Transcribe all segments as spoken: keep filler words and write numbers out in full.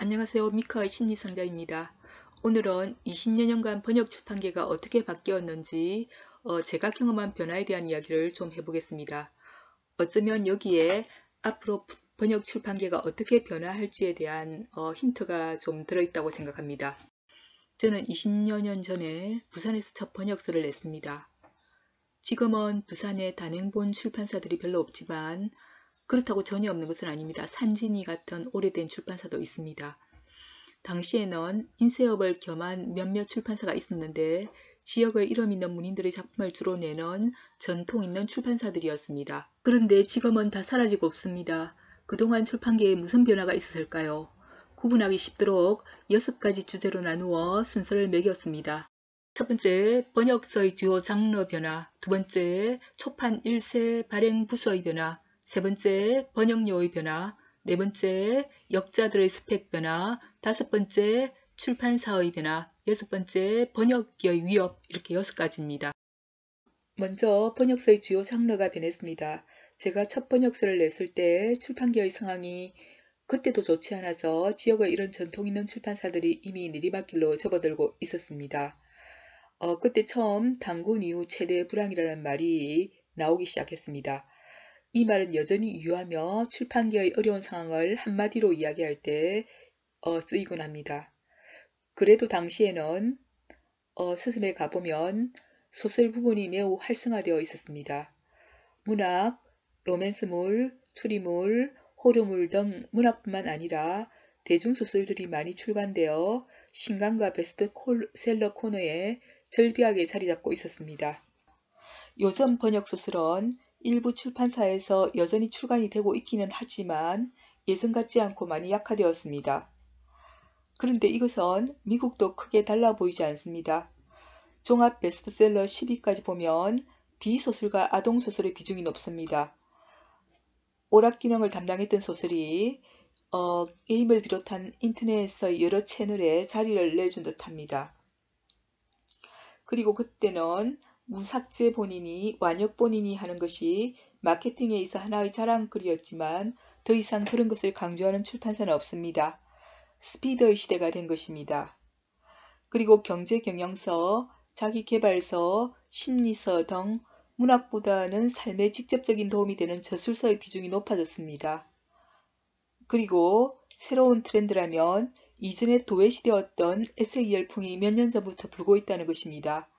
안녕하세요. 미카의 심리상자입니다. 오늘은 이십 년간 번역 출판계가 어떻게 바뀌었는지 어, 제가 경험한 변화에 대한 이야기를 좀 해보겠습니다. 어쩌면 여기에 앞으로 번역 출판계가 어떻게 변화할지에 대한 어, 힌트가 좀 들어있다고 생각합니다. 저는 이십여 년 전에 부산에서 첫 번역서를 냈습니다. 지금은 부산에 단행본 출판사들이 별로 없지만 그렇다고 전혀 없는 것은 아닙니다. 산진이 같은 오래된 출판사도 있습니다. 당시에는 인쇄업을 겸한 몇몇 출판사가 있었는데 지역의 이름 있는 문인들의 작품을 주로 내는 전통 있는 출판사들이었습니다. 그런데 지금은 다 사라지고 없습니다. 그동안 출판계에 무슨 변화가 있었을까요? 구분하기 쉽도록 여섯 가지 주제로 나누어 순서를 매겼습니다. 첫 번째, 번역서의 주요 장르 변화. 두 번째, 초판 일 세 발행 부서의 변화. 세 번째, 번역료의 변화. 네 번째, 역자들의 스펙 변화. 다섯 번째, 출판사의 변화. 여섯 번째, 번역기의 위협. 이렇게 여섯 가지입니다. 먼저 번역서의 주요 장르가 변했습니다. 제가 첫 번역서를 냈을 때 출판계의 상황이 그때도 좋지 않아서 지역의 이런 전통 있는 출판사들이 이미 내리막길로 접어들고 있었습니다. 어, 그때 처음 단군 이후 최대 불황이라는 말이 나오기 시작했습니다. 이 말은 여전히 유효하며 출판계의 어려운 상황을 한마디로 이야기할 때 어, 쓰이곤 합니다. 그래도 당시에는 어, 서점에 가보면 소설 부분이 매우 활성화되어 있었습니다. 문학, 로맨스물, 추리물, 호러물 등 문학뿐만 아니라 대중소설들이 많이 출간되어 신간과 베스트셀러 코너에 절비하게 자리 잡고 있었습니다. 요즘 번역소설은 일부 출판사에서 여전히 출간이 되고 있기는 하지만 예전 같지 않고 많이 약화되었습니다. 그런데 이것은 미국도 크게 달라 보이지 않습니다. 종합 베스트셀러 십 위까지 보면 비소설과 아동소설의 비중이 높습니다. 오락기능을 담당했던 소설이 어, 게임을 비롯한 인터넷의 여러 채널에 자리를 내준 듯합니다. 그리고 그때는 무삭제 본인이 완역 본인이 하는 것이 마케팅에 있어 하나의 자랑거리였지만 더 이상 그런 것을 강조하는 출판사는 없습니다. 스피드의 시대가 된 것입니다. 그리고 경제경영서, 자기계발서, 심리서 등 문학보다는 삶에 직접적인 도움이 되는 저술서의 비중이 높아졌습니다. 그리고 새로운 트렌드라면 이전에 도외시되었던 에세이 열풍이 몇 년 전부터 불고 있다는 것입니다.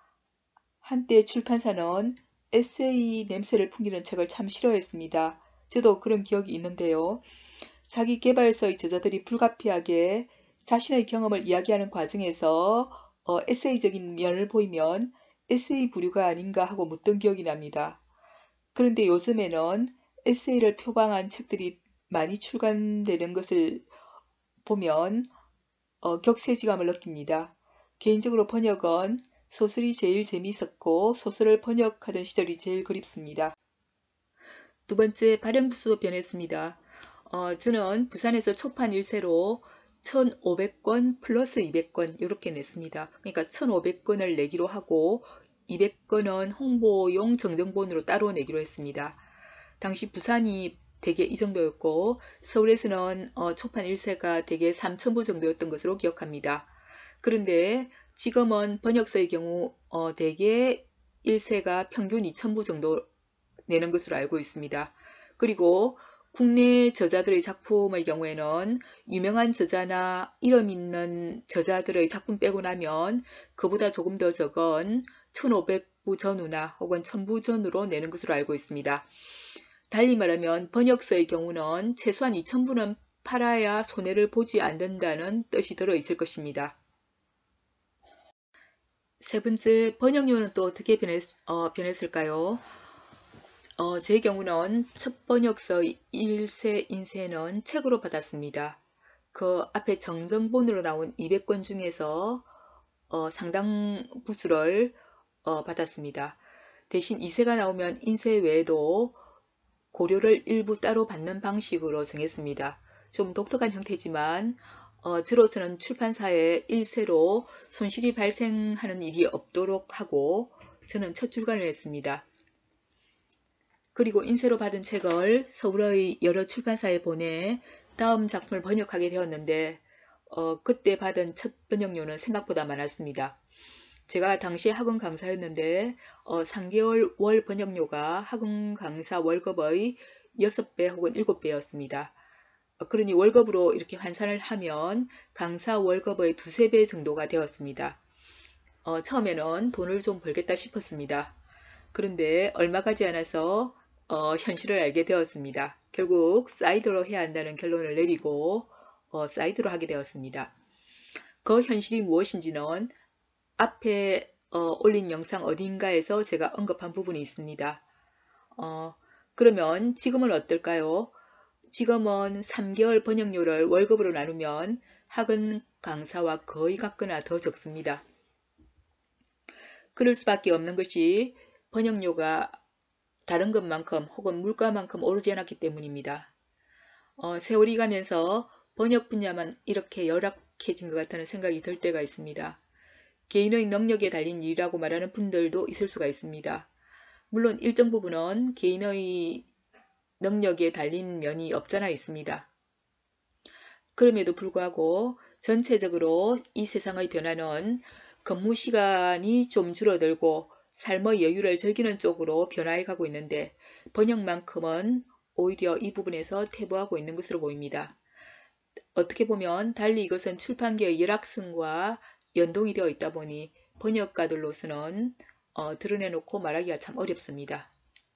한때 출판사는 에세이 냄새를 풍기는 책을 참 싫어했습니다. 저도 그런 기억이 있는데요. 자기 개발서의 저자들이 불가피하게 자신의 경험을 이야기하는 과정에서 어, 에세이적인 면을 보이면 에세이 부류가 아닌가 하고 묻던 기억이 납니다. 그런데 요즘에는 에세이를 표방한 책들이 많이 출간되는 것을 보면 어, 격세지감을 느낍니다. 개인적으로 번역은 소설이 제일 재미있었고 소설을 번역하던 시절이 제일 그립습니다. 두 번째, 발행부수도 변했습니다. 어, 저는 부산에서 초판 일 세로 천오백 권 플러스 이백 권 이렇게 냈습니다. 그러니까 천오백 권을 내기로 하고 이백 권은 홍보용 정정본으로 따로 내기로 했습니다. 당시 부산이 대개 이 정도였고 서울에서는 어, 초판 일 세가 대개 삼천 부 정도였던 것으로 기억합니다. 그런데 지금은 번역서의 경우 어, 대개 일 세가 평균 이천 부 정도 내는 것으로 알고 있습니다. 그리고 국내 저자들의 작품의 경우에는 유명한 저자나 이름 있는 저자들의 작품 빼고 나면 그보다 조금 더 적은 천오백 부 전후나 혹은 천 부 전후로 내는 것으로 알고 있습니다. 달리 말하면 번역서의 경우는 최소한 이천 부는 팔아야 손해를 보지 않는다는 뜻이 들어있을 것입니다. 세 번째, 번역료는 또 어떻게 변했, 어, 변했을까요? 어, 제 경우는 첫 번역서 일 세 인쇄는 책으로 받았습니다. 그 앞에 정정본으로 나온 이백 권 중에서 어, 상당 부수를 어, 받았습니다. 대신 이 세가 나오면 인쇄 외에도 고료를 일부 따로 받는 방식으로 정했습니다. 좀 독특한 형태지만 어, 저로서는 출판사에 일 세로 손실이 발생하는 일이 없도록 하고 저는 첫 출간을 했습니다. 그리고 인쇄로 받은 책을 서울의 여러 출판사에 보내 다음 작품을 번역하게 되었는데 어, 그때 받은 첫 번역료는 생각보다 많았습니다. 제가 당시 학원 강사였는데 어, 삼 개월 월 번역료가 학원 강사 월급의 여섯 배 혹은 일곱 배였습니다. 어, 그러니 월급으로 이렇게 환산을 하면 강사 월급의 두세 배 정도가 되었습니다. 어, 처음에는 돈을 좀 벌겠다 싶었습니다. 그런데 얼마 가지 않아서 어, 현실을 알게 되었습니다. 결국 사이드로 해야 한다는 결론을 내리고 어, 사이드로 하게 되었습니다. 그 현실이 무엇인지는 앞에 어, 올린 영상 어딘가에서 제가 언급한 부분이 있습니다. 어, 그러면 지금은 어떨까요? 지금은 삼 개월 번역료를 월급으로 나누면 학원 강사와 거의 같거나 더 적습니다. 그럴 수밖에 없는 것이 번역료가 다른 것만큼 혹은 물가만큼 오르지 않았기 때문입니다. 어, 세월이 가면서 번역 분야만 이렇게 열악해진 것 같다는 생각이 들 때가 있습니다. 개인의 능력에 달린 일이라고 말하는 분들도 있을 수가 있습니다. 물론 일정 부분은 개인의 능력에 달린 면이 없잖아 있습니다. 그럼에도 불구하고 전체적으로 이 세상의 변화는 근무 시간이 좀 줄어들고 삶의 여유를 즐기는 쪽으로 변화해 가고 있는데 번역만큼은 오히려 이 부분에서 퇴보하고 있는 것으로 보입니다. 어떻게 보면 달리 이것은 출판계의 열악성과 연동이 되어 있다 보니 번역가들로서는 어, 드러내놓고 말하기가 참 어렵습니다.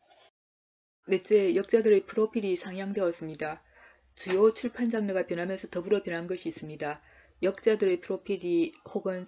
넷째, 역자들의 프로필이 상향되었습니다. 주요 출판 장르가 변하면서 더불어 변한 것이 있습니다. 역자들의 프로필이 혹은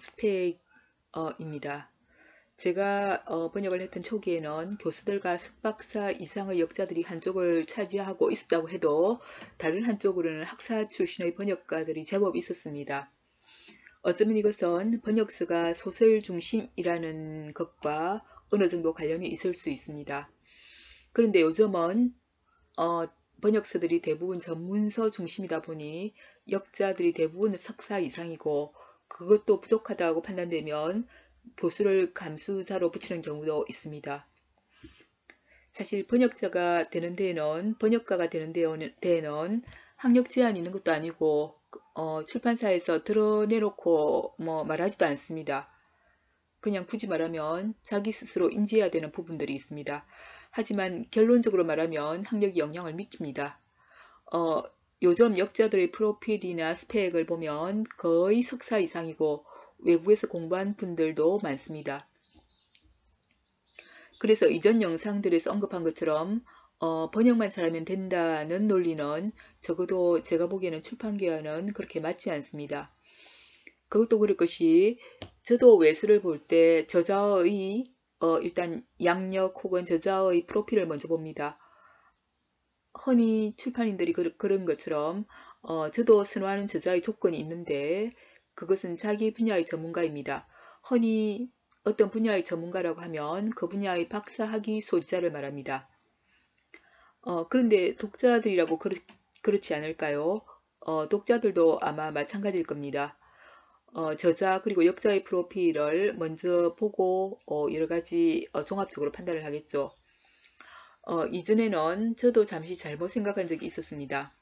스펙입니다. 제가 어, 번역을 했던 초기에는 교수들과 석박사 이상의 역자들이 한쪽을 차지하고 있었다고 해도 다른 한쪽으로는 학사 출신의 번역가들이 제법 있었습니다. 어쩌면 이것은 번역서가 소설 중심이라는 것과 어느 정도 관련이 있을 수 있습니다. 그런데 요즘은 어, 번역서들이 대부분 전문서 중심이다 보니 역자들이 대부분 석사 이상이고 그것도 부족하다고 판단되면 교수를 감수자로 붙이는 경우도 있습니다. 사실 번역자가 되는 데에는 번역가가 되는 데에는 학력 제한이 있는 것도 아니고 어, 출판사에서 드러내놓고 뭐 말하지도 않습니다. 그냥 굳이 말하면 자기 스스로 인지해야 되는 부분들이 있습니다. 하지만 결론적으로 말하면 학력이 영향을 미칩니다. 어, 요즘 역자들의 프로필이나 스펙을 보면 거의 석사 이상이고 외국에서 공부한 분들도 많습니다. 그래서 이전 영상들에서 언급한 것처럼 어, 번역만 잘하면 된다는 논리는 적어도 제가 보기에는 출판계와는 그렇게 맞지 않습니다. 그것도 그럴 것이 저도 외수를 볼 때 저자의 어, 일단 양력 혹은 저자의 프로필을 먼저 봅니다. 흔히 출판인들이 그, 그런 것처럼 어, 저도 선호하는 저자의 조건이 있는데 그것은 자기 분야의 전문가입니다. 흔히 어떤 분야의 전문가라고 하면 그 분야의 박사 학위 소지자를 말합니다. 어, 그런데 독자들이라고 그렇, 그렇지 않을까요? 어, 독자들도 아마 마찬가지일 겁니다. 어, 저자 그리고 역자의 프로필을 먼저 보고 어, 여러가지 어, 종합적으로 판단을 하겠죠. 어, 이전에는 저도 잠시 잘못 생각한 적이 있었습니다.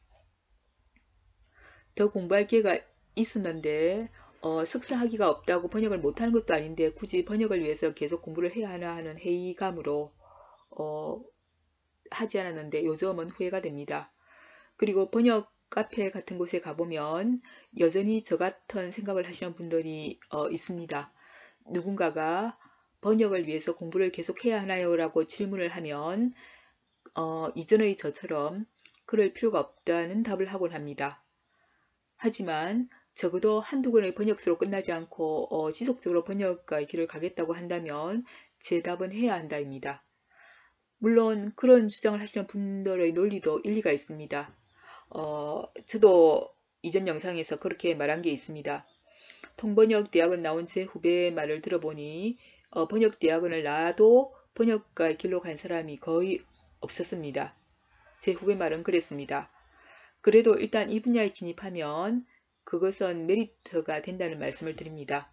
더 공부할 기회가 있었는데 어, 석사 학위가 없다고 번역을 못하는 것도 아닌데 굳이 번역을 위해서 계속 공부를 해야 하나 하는 회의감으로 어, 하지 않았는데 요즘은 후회가 됩니다. 그리고 번역 카페 같은 곳에 가보면 여전히 저 같은 생각을 하시는 분들이 어, 있습니다. 누군가가 번역을 위해서 공부를 계속 해야 하나요? 라고 질문을 하면 어, 이전의 저처럼 그럴 필요가 없다는 답을 하곤 합니다. 하지만 적어도 한두 권의 번역서로 끝나지 않고 어, 지속적으로 번역가의 길을 가겠다고 한다면 제 답은 해야 한다입니다. 물론 그런 주장을 하시는 분들의 논리도 일리가 있습니다. 어, 저도 이전 영상에서 그렇게 말한 게 있습니다. 통번역대학원 나온 제 후배의 말을 들어보니 어, 번역대학원을 나와도 번역가의 길로 간 사람이 거의 없었습니다. 제 후배 말은 그랬습니다. 그래도 일단 이 분야에 진입하면 그것은 메리트가 된다는 말씀을 드립니다.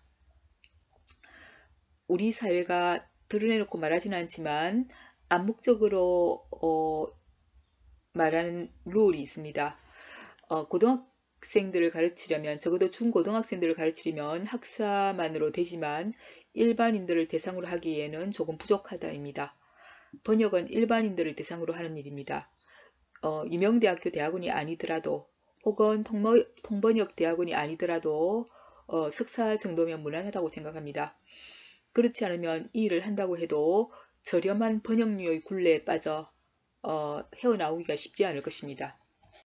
우리 사회가 드러내놓고 말하지는 않지만 암묵적으로 어, 말하는 룰이 있습니다. 어, 고등학생 학생들을 가르치려면, 적어도 중고등학생들을 가르치려면 학사만으로 되지만 일반인들을 대상으로 하기에는 조금 부족하다입니다. 번역은 일반인들을 대상으로 하는 일입니다. 어, 유명대학교 대학원이 아니더라도 혹은 통모, 통번역 대학원이 아니더라도 어, 석사 정도면 무난하다고 생각합니다. 그렇지 않으면 이 일을 한다고 해도 저렴한 번역료의 굴레에 빠져 어, 헤어나오기가 쉽지 않을 것입니다.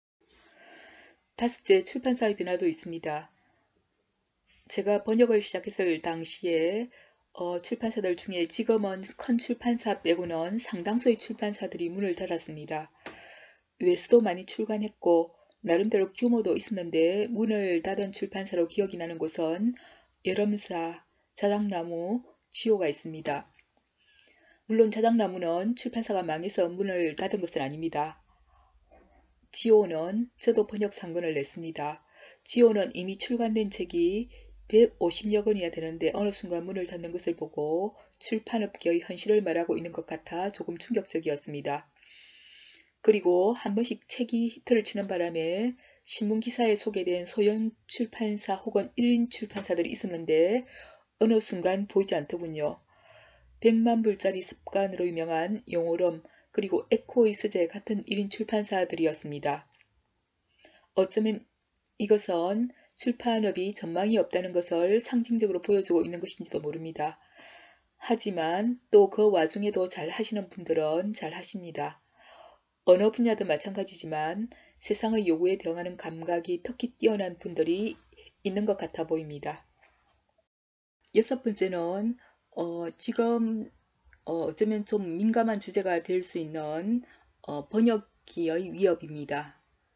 다섯째, 출판사의 변화도 있습니다. 제가 번역을 시작했을 당시에 어, 출판사들 중에 지금은 큰 출판사 빼고는 상당수의 출판사들이 문을 닫았습니다. 외수도 많이 출간했고 나름대로 규모도 있었는데 문을 닫은 출판사로 기억이 나는 곳은 여름사, 자작나무, 지호가 있습니다. 물론 자작나무는 출판사가 망해서 문을 닫은 것은 아닙니다. 지호는 저도 번역 상권을 냈습니다. 지호는 이미 출간된 책이 백오십여 권이나 되는데 어느 순간 문을 닫는 것을 보고 출판업계의 현실을 말하고 있는 것 같아 조금 충격적이었습니다. 그리고 한 번씩 책이 히트를 치는 바람에 신문기사에 소개된 소형 출판사 혹은 일 인 출판사들이 있었는데 어느 순간 보이지 않더군요. 백만 불짜리 습관으로 유명한 용오름 그리고 에코의 서재 같은 일 인 출판사들이었습니다. 어쩌면 이것은 출판업이 전망이 없다는 것을 상징적으로 보여주고 있는 것인지도 모릅니다. 하지만 또 그 와중에도 잘 하시는 분들은 잘 하십니다. 어느 분야든 마찬가지지만 세상의 요구에 대응하는 감각이 특히 뛰어난 분들이 있는 것 같아 보입니다. 여섯 번째는 어, 지금 어, 어쩌면 좀 민감한 주제가 될 수 있는 어, 번역기의 위협입니다.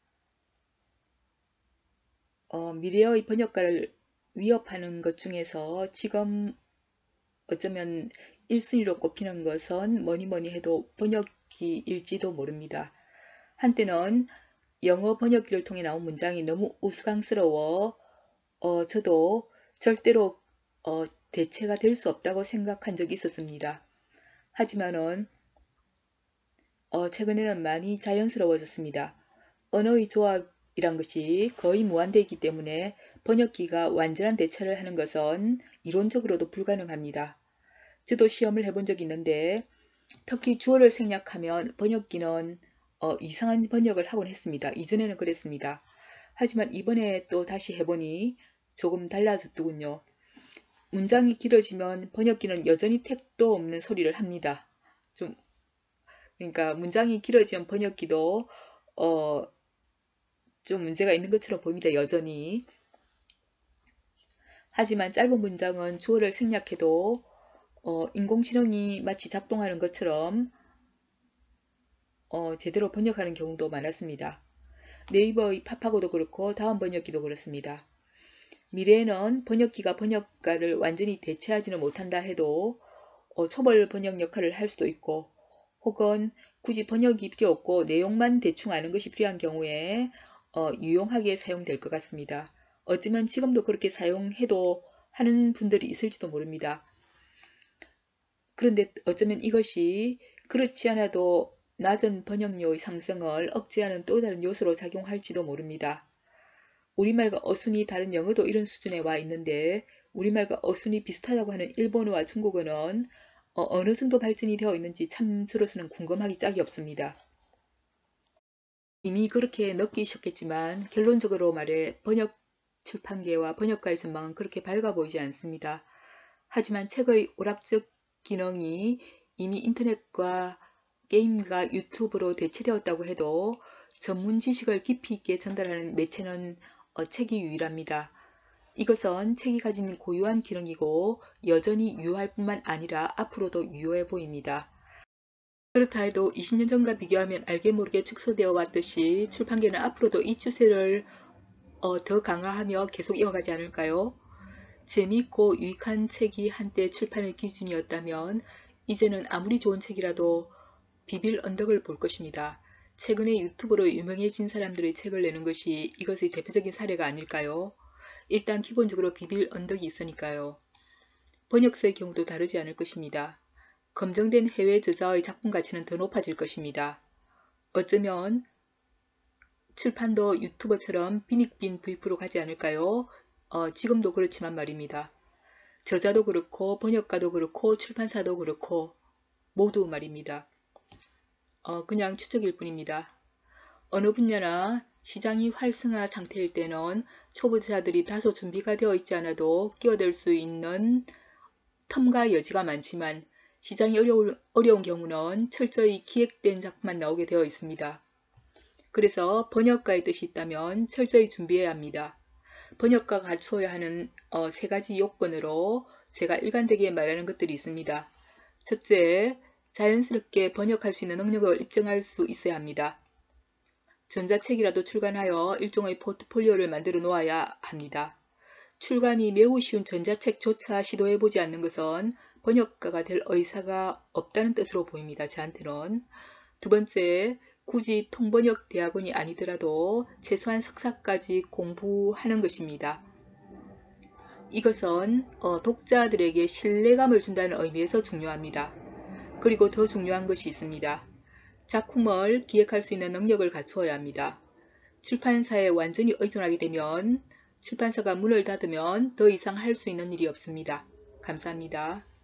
어, 미래의 번역가를 위협하는 것 중에서 지금 어쩌면 일 순위로 꼽히는 것은 뭐니 뭐니 해도 번역기일지도 모릅니다. 한때는 영어 번역기를 통해 나온 문장이 너무 우스꽝스러워 어, 저도 절대로 어, 대체가 될 수 없다고 생각한 적이 있었습니다. 하지만은 어, 최근에는 많이 자연스러워졌습니다. 언어의 조합이란 것이 거의 무한되기 때문에 번역기가 완전한 대체를 하는 것은 이론적으로도 불가능합니다. 저도 시험을 해본 적이 있는데 특히 주어를 생략하면 번역기는 어, 이상한 번역을 하곤 했습니다. 이전에는 그랬습니다. 하지만 이번에 또 다시 해보니 조금 달라졌더군요. 문장이 길어지면 번역기는 여전히 택도 없는 소리를 합니다. 좀 그러니까 문장이 길어지면 번역기도 어, 좀 문제가 있는 것처럼 보입니다. 여전히. 하지만 짧은 문장은 주어를 생략해도 어, 인공지능이 마치 작동하는 것처럼 어, 제대로 번역하는 경우도 많았습니다. 네이버의 팝하고도 그렇고 다음 번역기도 그렇습니다. 미래에는 번역기가 번역가를 완전히 대체하지는 못한다 해도 어, 초벌 번역 역할을 할 수도 있고 혹은 굳이 번역이 필요 없고 내용만 대충 아는 것이 필요한 경우에 어, 유용하게 사용될 것 같습니다. 어쩌면 지금도 그렇게 사용해도 하는 분들이 있을지도 모릅니다. 그런데 어쩌면 이것이 그렇지 않아도 낮은 번역료의 상승을 억제하는 또 다른 요소로 작용할지도 모릅니다. 우리말과 어순이 다른 영어도 이런 수준에 와 있는데 우리말과 어순이 비슷하다고 하는 일본어와 중국어는 어, 어느 정도 발전이 되어 있는지 참 저로서는 궁금하기 짝이 없습니다. 이미 그렇게 느끼셨겠지만 결론적으로 말해 번역 출판계와 번역가의 전망은 그렇게 밝아 보이지 않습니다. 하지만 책의 오락적 기능이 이미 인터넷과 게임과 유튜브로 대체되었다고 해도 전문 지식을 깊이 있게 전달하는 매체는 어, 책이 유일합니다. 이것은 책이 가진 고유한 기능이고 여전히 유효할 뿐만 아니라 앞으로도 유효해 보입니다. 그렇다 해도 이십 년 전과 비교하면 알게 모르게 축소되어 왔듯이 출판계는 앞으로도 이 추세를 어, 더 강화하며 계속 이어가지 않을까요? 재미있고 유익한 책이 한때 출판의 기준이었다면 이제는 아무리 좋은 책이라도 비빌 언덕을 볼 것입니다. 최근에 유튜브로 유명해진 사람들의 책을 내는 것이 이것의 대표적인 사례가 아닐까요? 일단 기본적으로 비빌 언덕이 있으니까요. 번역서의 경우도 다르지 않을 것입니다. 검증된 해외 저자의 작품 가치는 더 높아질 것입니다. 어쩌면 출판도 유튜버처럼 빈익빈 부익부로 가지 않을까요? 어, 지금도 그렇지만 말입니다. 저자도 그렇고 번역가도 그렇고 출판사도 그렇고 모두 말입니다. 어, 그냥 추측일 뿐입니다. 어느 분야나 시장이 활성화 상태일 때는 초보자들이 다소 준비가 되어 있지 않아도 끼어들 수 있는 텀과 여지가 많지만 시장이 어려운, 어려운 경우는 철저히 기획된 작품만 나오게 되어 있습니다. 그래서 번역가의 뜻이 있다면 철저히 준비해야 합니다. 번역가가 갖추어야 하는 어, 세 가지 요건으로 제가 일관되게 말하는 것들이 있습니다. 첫째, 자연스럽게 번역할 수 있는 능력을 입증할 수 있어야 합니다. 전자책이라도 출간하여 일종의 포트폴리오를 만들어 놓아야 합니다. 출간이 매우 쉬운 전자책조차 시도해보지 않는 것은 번역가가 될 의사가 없다는 뜻으로 보입니다. 저한테는. 두 번째, 굳이 통번역 대학원이 아니더라도 최소한 석사까지 공부하는 것입니다. 이것은 어, 독자들에게 신뢰감을 준다는 의미에서 중요합니다. 그리고 더 중요한 것이 있습니다. 작품을 기획할 수 있는 능력을 갖추어야 합니다. 출판사에 완전히 의존하게 되면 출판사가 문을 닫으면 더 이상 할 수 있는 일이 없습니다. 감사합니다.